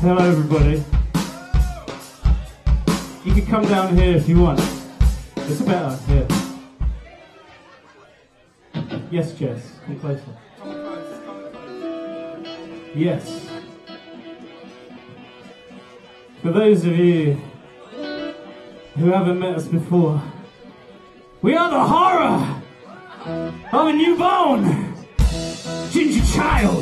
Hello everybody. You can come down here if you want. It's better here. Yes, Jess, come closer. Yes. For those of you who haven't met us before, we are the horror of a newborn ginger child.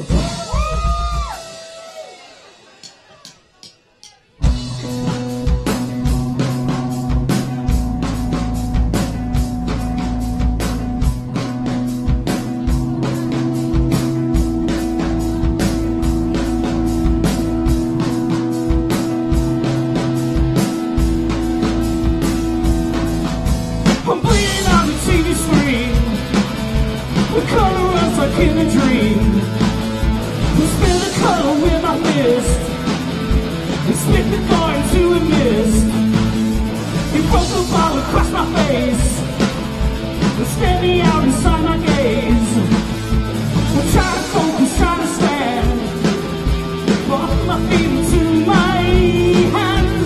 I'm bleeding on the TV screen. The color runs like in a dream. We spin the color with my fist and spit the thorn into a mist. You broke the bottle across my face and stared me out inside my gaze. I'm trying to focus, trying to stand, but my feet into my hands.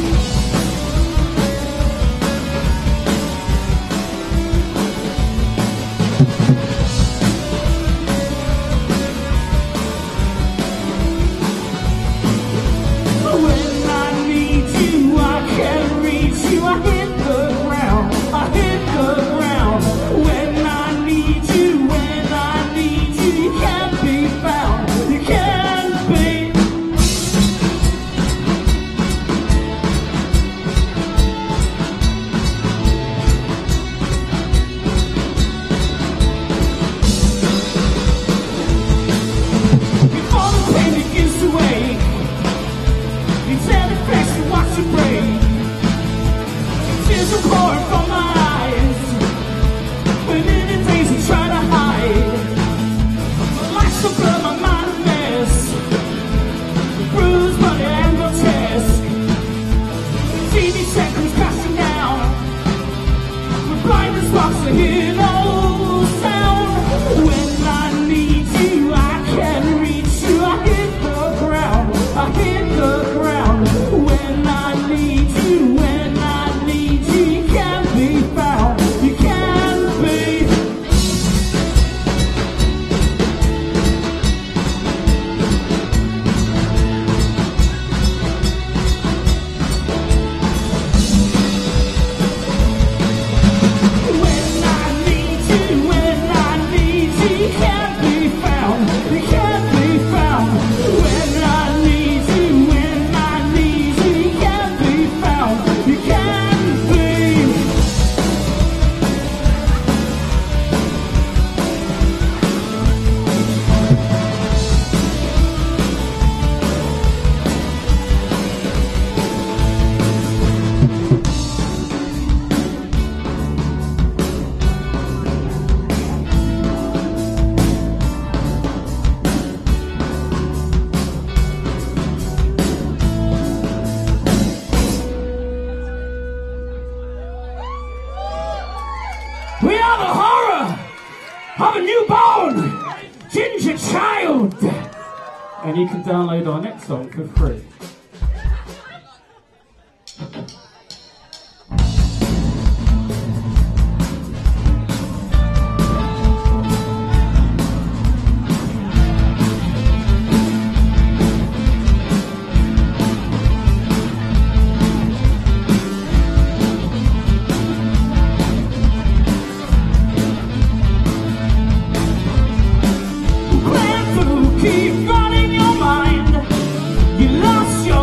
We are the horror of a newborn ginger child. And you can download our next song for free. Keep running your mind. You lost your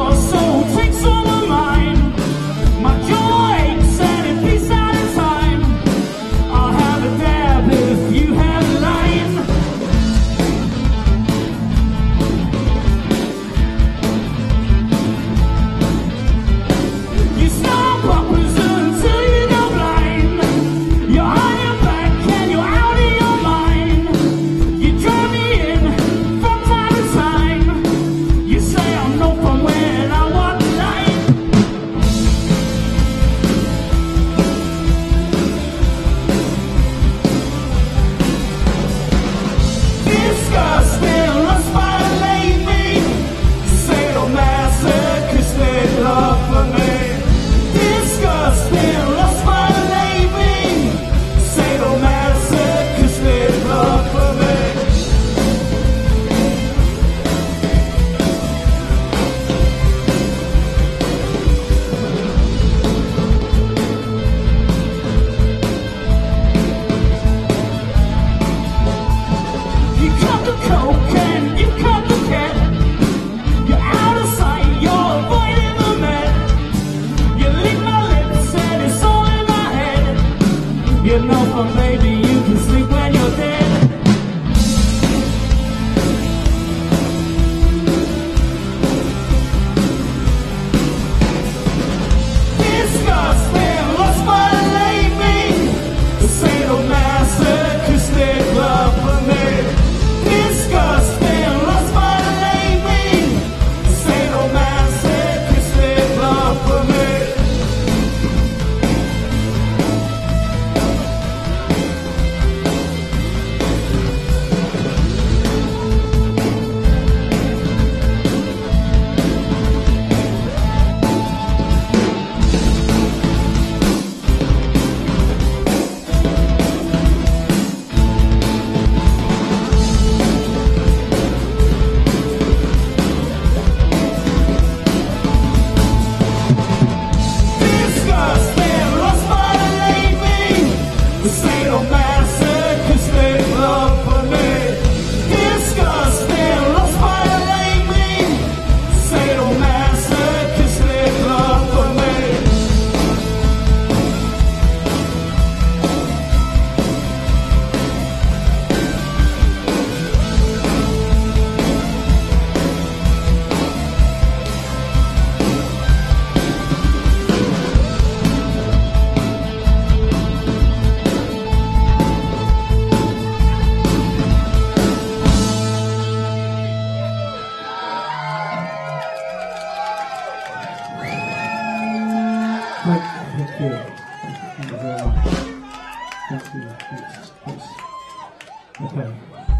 Thank you. Thank you very much. Thank you. Thanks. Okay.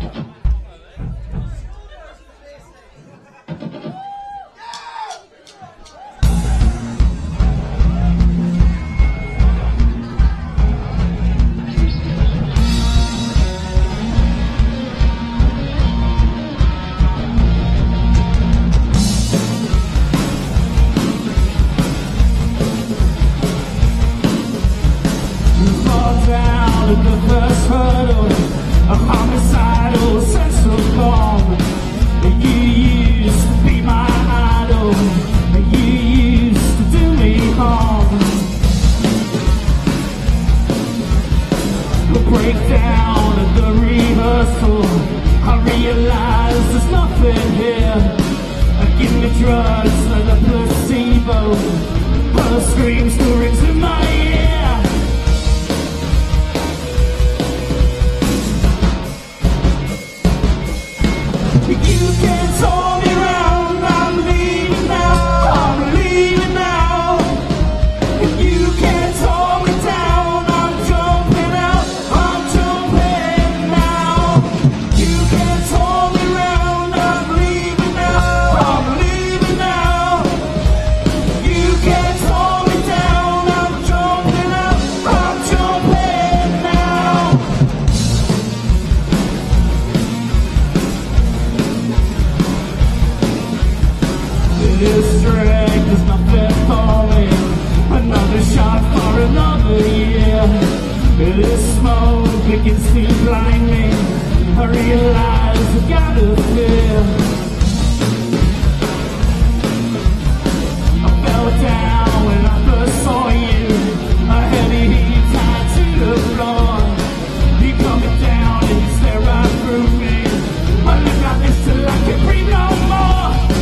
The first hurdle, a homicidal sense of calm. You used to be my idol, you used to do me harm. The breakdown at the rehearsal, I realize there's nothing here. Give me drugs like a placebo, her scream still rings in my ear. You can turn me round, I'm leaving now, I'm leaving now. You can turn me down, I'm jumping out, I'm jumping now. You can turn me round, I'm leaving now, I'm leaving now. You can turn me down, I'm jumping out, I'm jumping now. This drag, there's nothing for me. Another shot for another year. This smoke begins to blind me. I realize I gotta fear. I fell down when I first saw you. A heavy heat tied to the floor. You coming down and you stare right through me. I live like this till I can't breathe no more.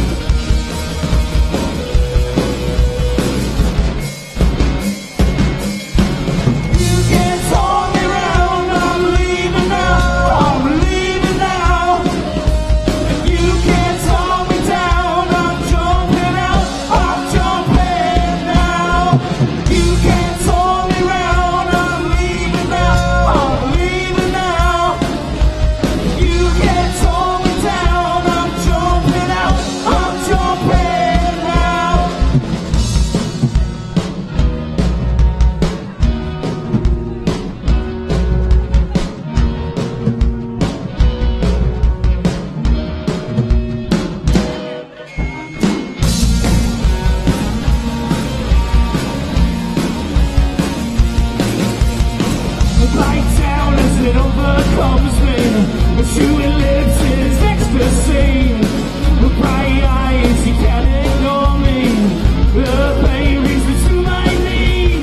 It overcomes me. The chewing lips is ecstasy. With bright eyes, you can't ignore me. The pain brings me to my knees.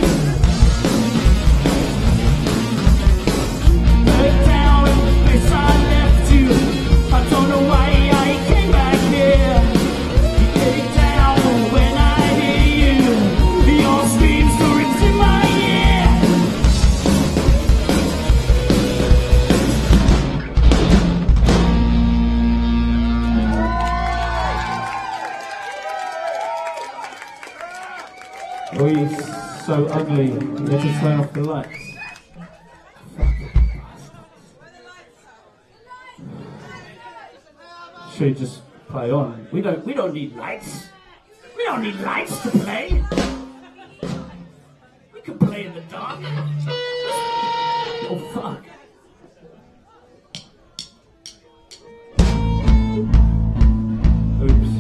Head down in the place I left you. I don't know why I came back here. You get down when I hear you. Your screams still rings in my ear. Oh, he's so ugly. You have to turn off the lights. Should just play on. We don't need lights. We don't need lights to play. We can play in the dark. Oh fuck. Oops.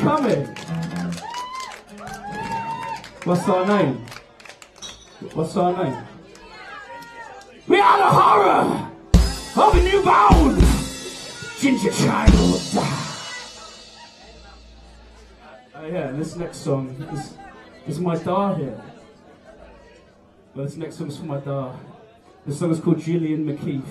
coming. What's our name? What's our name? We are the horror of a newborn ginger child. Yeah, this next song is my da here. Well, this next song's for my da. This song is called Gillian McKeith.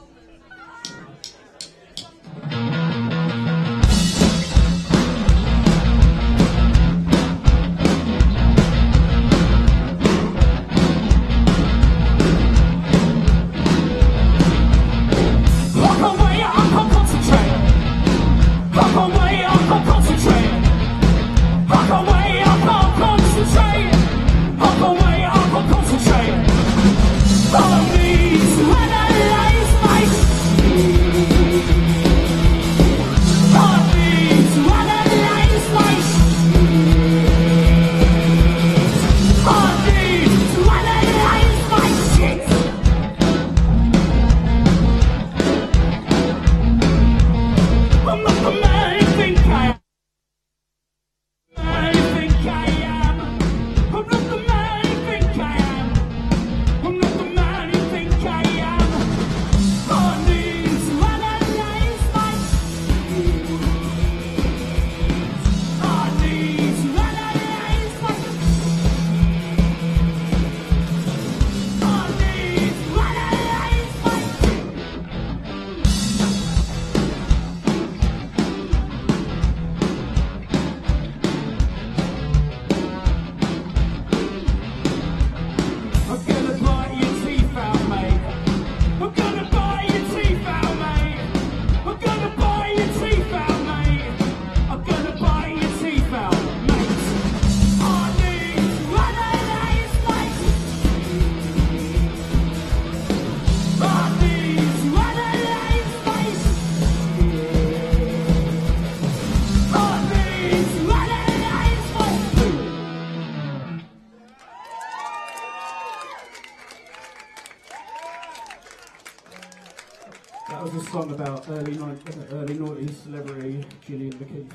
That was a song about early noughties celebrity Gillian McKeith.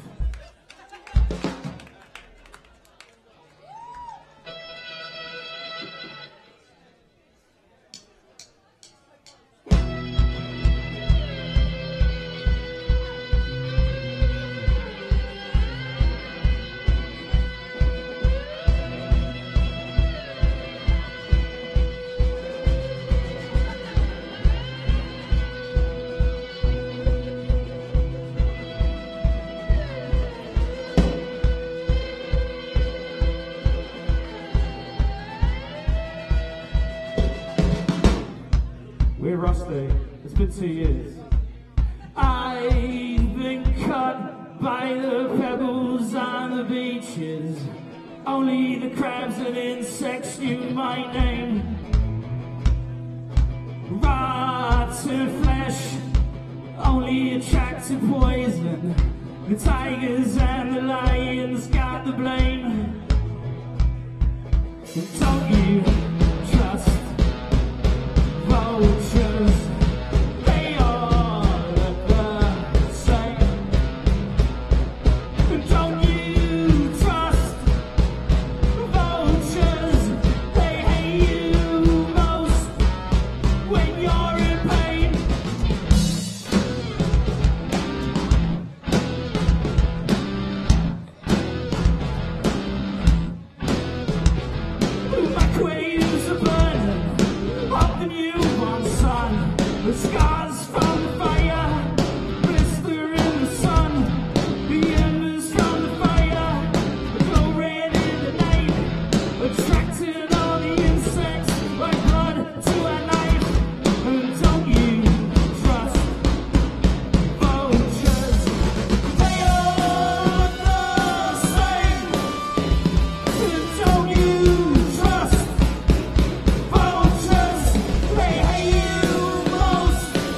We're rusty. It's been 2 years. I've been cut by the pebbles on the beaches. Only the crabs and insects knew my name. Rotten flesh only attracted poison. The tigers and the lions got the blame. Don't you trust vultures? They all look the same. Don't you trust vultures? They hate you most when you're in pain. My cradles are burning up the newborn sun. The scars from the fire blister in the sun. The embers from the fire glow red in the night, attracting all the insects like blood to a knife. And don't you trust vultures? They all look the same. And don't you trust vultures? They hate you most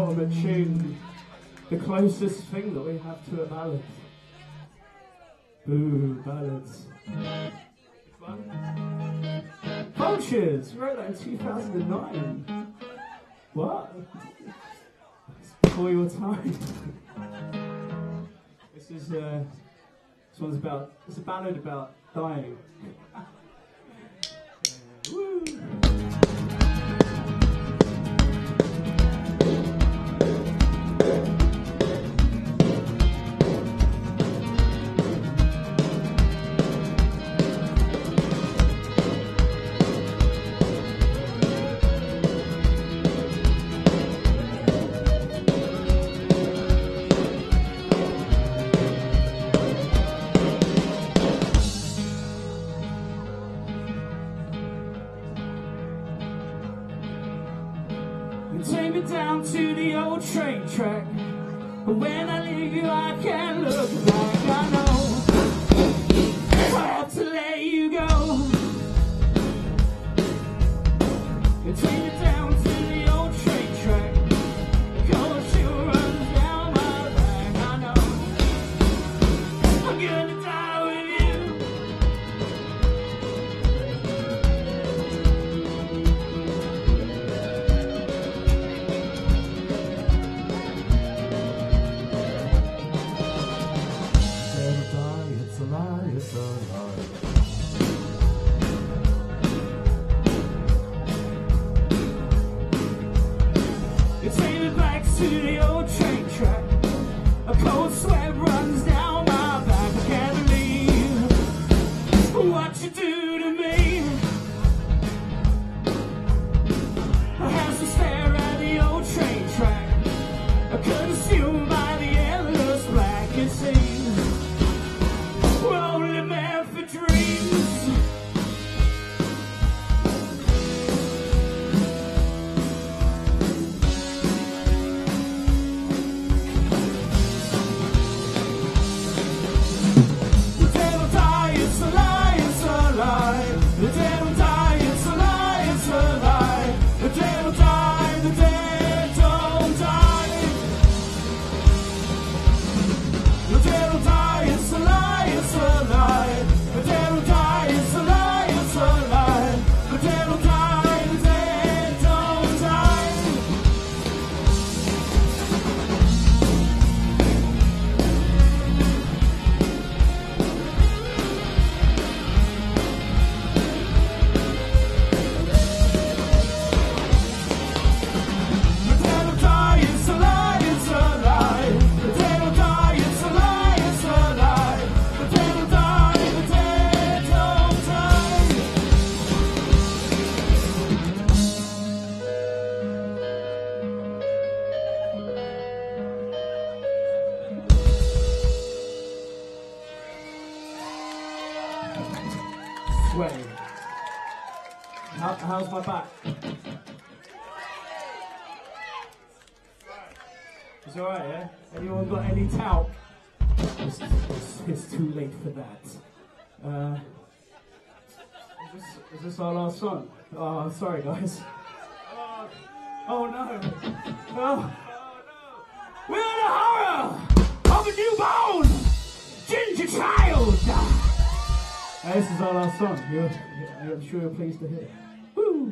ultimate tune, the closest thing that we have to a ballad. Ooh, ballads. Which one? Vultures! Wrote that in 2009. What? It's before your time. This one's about, it's a ballad about dying. Woo! Take me down to the old train track, but when I leave you I can't look back. I know I have to let you go. You take me down to the old train track, the cold chill runs down my back. I know I'm gonna die with you. You take me back to the old train track, a cold sweat runs down my back. I can't believe what you do to me. I have to stare at the old train track, consumed by the endless black. It seems we're only meant for dreams. Sweating. How's my back? It's alright, yeah? Anyone got any talc? It's too late for that. Is this our last song? Oh, sorry guys. Oh no. Oh. We're in the horror of a newborn ginger child. This is our last song. I'm sure you're pleased to hear it. Woo!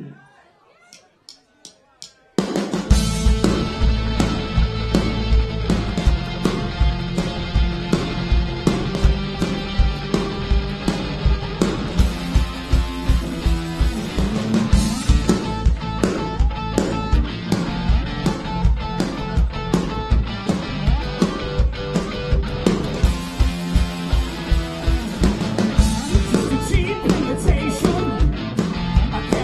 I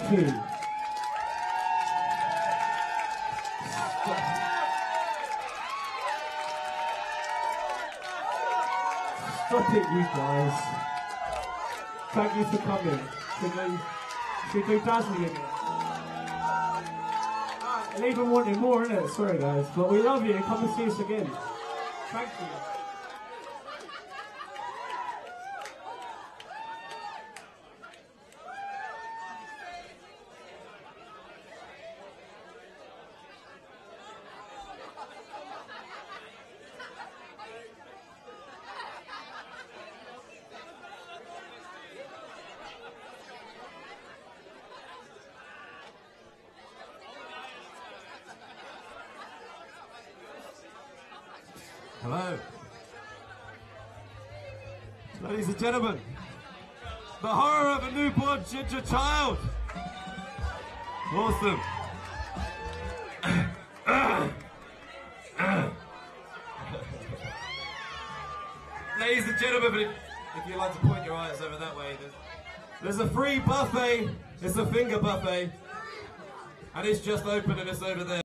you. Stop it, you guys. Thank you for coming. Should we do Dazzling again? Leaving wanting more, innit? Sorry guys, but we love you. Come and see us again. Thank you. Hello. Ladies and gentlemen, the horror of a newborn ginger child. Awesome. Ladies and gentlemen, if you'd like to point your eyes over that way, there's a free buffet. It's a finger buffet. And it's just open and it's over there.